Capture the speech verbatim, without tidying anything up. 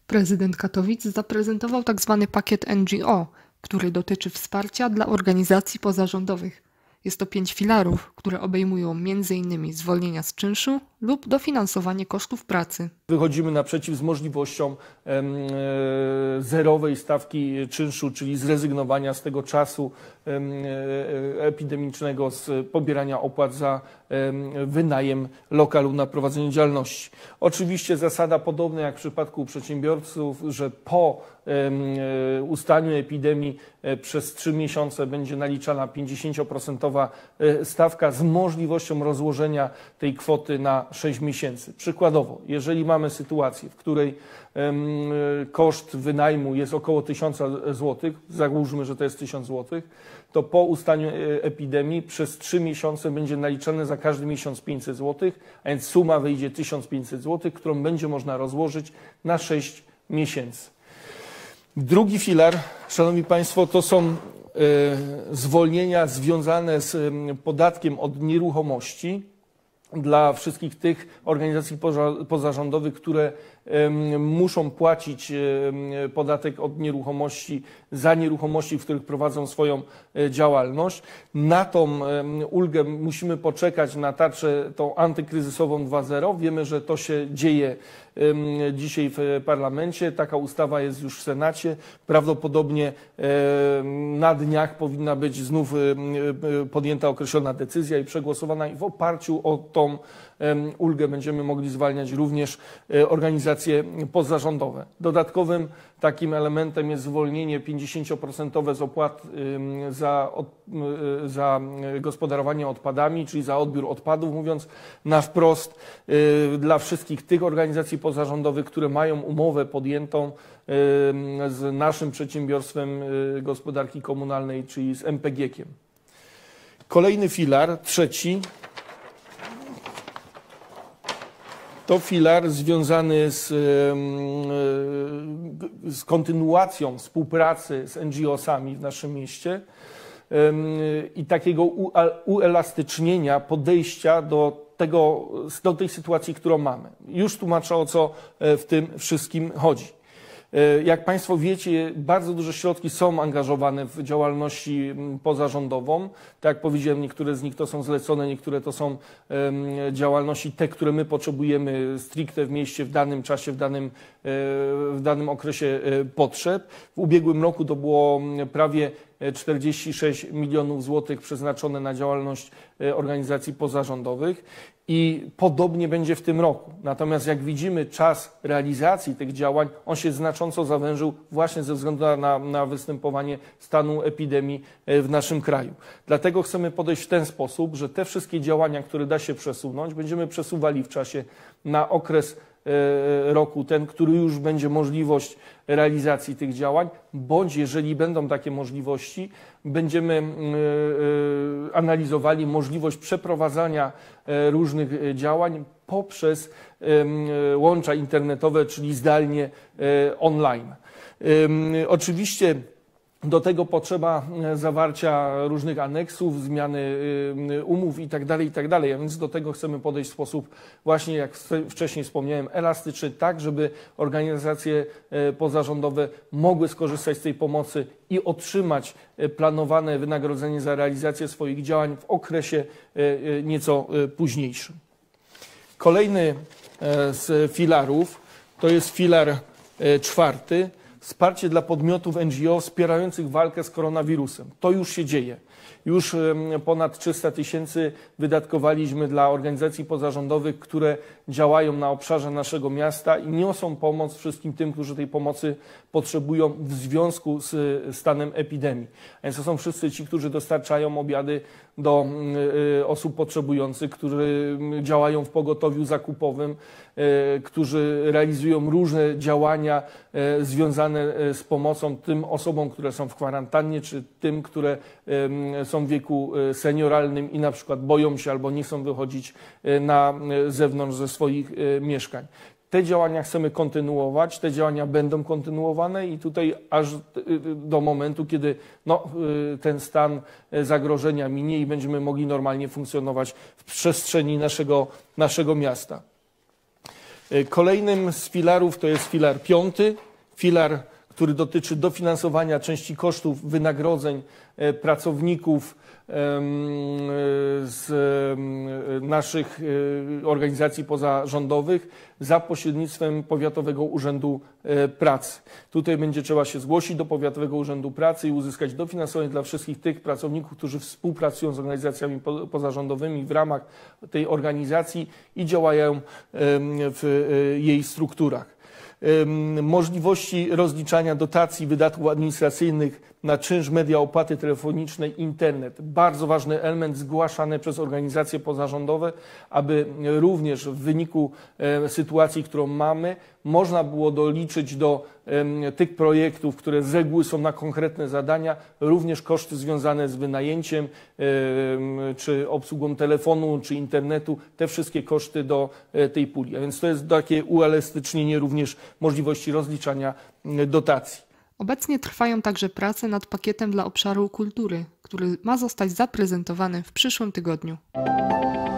Prezydent Katowic zaprezentował tzw. pakiet N G O, który dotyczy wsparcia dla organizacji pozarządowych. Jest to pięć filarów, które obejmują między innymi zwolnienia z czynszu lub dofinansowanie kosztów pracy. Wychodzimy naprzeciw z możliwością e, zerowej stawki czynszu, czyli zrezygnowania z tego czasu e, epidemicznego, z pobierania opłat za e, wynajem lokalu na prowadzenie działalności. Oczywiście zasada podobna jak w przypadku przedsiębiorców, że po e, ustaniu epidemii e, przez trzy miesiące będzie naliczana pięćdziesięcioprocentowa stawka z możliwością rozłożenia tej kwoty na sześć miesięcy. Przykładowo, jeżeli mamy sytuację, w której um, koszt wynajmu jest około tysiąc złotych, załóżmy, że to jest tysiąc złotych, to po ustaniu epidemii przez trzy miesiące będzie naliczane za każdy miesiąc pięćset złotych, a więc suma wyjdzie tysiąc pięćset złotych, którą będzie można rozłożyć na sześć miesięcy. Drugi filar, Szanowni Państwo, to są e, zwolnienia związane z e, podatkiem od nieruchomości dla wszystkich tych organizacji pozarządowych, które muszą płacić podatek od nieruchomości za nieruchomości, w których prowadzą swoją działalność. Na tą ulgę musimy poczekać na tarczę tą antykryzysową dwa zero. Wiemy, że to się dzieje dzisiaj w parlamencie. Taka ustawa jest już w Senacie. Prawdopodobnie na dniach powinna być znów podjęta określona decyzja i przegłosowana i w oparciu o tą ulgę będziemy mogli zwalniać również organizacje pozarządowe. Dodatkowym takim elementem jest zwolnienie pięćdziesięcioprocentowe z opłat za, za gospodarowanie odpadami, czyli za odbiór odpadów, mówiąc na wprost, dla wszystkich tych organizacji pozarządowych, które mają umowę podjętą z naszym przedsiębiorstwem gospodarki komunalnej, czyli z M P G kiem. Kolejny filar, trzeci, to filar związany z, z kontynuacją współpracy z N G O sami w naszym mieście i takiego uelastycznienia podejścia do, tego, do tej sytuacji, którą mamy. Już tłumaczę, o co w tym wszystkim chodzi. Jak Państwo wiecie, bardzo duże środki są angażowane w działalności pozarządową. Tak jak powiedziałem, niektóre z nich to są zlecone, niektóre to są działalności te, które my potrzebujemy stricte w mieście w danym czasie, w danym, w danym okresie potrzeb. W ubiegłym roku to było prawie czterdzieści sześć milionów złotych przeznaczone na działalność organizacji pozarządowych i podobnie będzie w tym roku. Natomiast jak widzimy, czas realizacji tych działań, on się znacząco zawężył właśnie ze względu na, na występowanie stanu epidemii w naszym kraju. Dlatego chcemy podejść w ten sposób, że te wszystkie działania, które da się przesunąć, będziemy przesuwali w czasie na okres roku, ten, który już będzie możliwość realizacji tych działań, bądź jeżeli będą takie możliwości, będziemy analizowali możliwość przeprowadzania różnych działań poprzez łącza internetowe, czyli zdalnie online. Oczywiście do tego potrzeba zawarcia różnych aneksów, zmiany umów i tak dalej, i tak dalej. A więc do tego chcemy podejść w sposób właśnie, jak wcześniej wspomniałem, elastyczny, tak żeby organizacje pozarządowe mogły skorzystać z tej pomocy i otrzymać planowane wynagrodzenie za realizację swoich działań w okresie nieco późniejszym. Kolejny z filarów to jest filar czwarty. Wsparcie dla podmiotów N G O wspierających walkę z koronawirusem. To już się dzieje. Już ponad trzysta tysięcy wydatkowaliśmy dla organizacji pozarządowych, które działają na obszarze naszego miasta i niosą pomoc wszystkim tym, którzy tej pomocy potrzebują w związku z stanem epidemii. A więc to są wszyscy ci, którzy dostarczają obiady do osób potrzebujących, którzy działają w pogotowiu zakupowym, którzy realizują różne działania związane z pomocą tym osobom, które są w kwarantannie, czy tym, które są w wieku senioralnym i na przykład boją się albo nie chcą wychodzić na zewnątrz ze swoich mieszkań. Te działania chcemy kontynuować, te działania będą kontynuowane i tutaj aż do momentu, kiedy no, ten stan zagrożenia minie i będziemy mogli normalnie funkcjonować w przestrzeni naszego, naszego miasta. Kolejnym z filarów to jest filar piąty, filar, który dotyczy dofinansowania części kosztów wynagrodzeń pracowników z naszych organizacji pozarządowych za pośrednictwem Powiatowego Urzędu Pracy. Tutaj będzie trzeba się zgłosić do Powiatowego Urzędu Pracy i uzyskać dofinansowanie dla wszystkich tych pracowników, którzy współpracują z organizacjami pozarządowymi w ramach tej organizacji i działają w jej strukturach. Możliwości rozliczania dotacji, wydatków administracyjnych na czynsz, media, opłaty telefoniczne, internet. Bardzo ważny element zgłaszany przez organizacje pozarządowe, aby również w wyniku sytuacji, którą mamy, można było doliczyć do tych projektów, które z reguły są na konkretne zadania, również koszty związane z wynajęciem, czy obsługą telefonu, czy internetu, te wszystkie koszty do tej puli. A więc to jest takie uelastycznienie również możliwości rozliczania dotacji. Obecnie trwają także prace nad pakietem dla obszaru kultury, który ma zostać zaprezentowany w przyszłym tygodniu.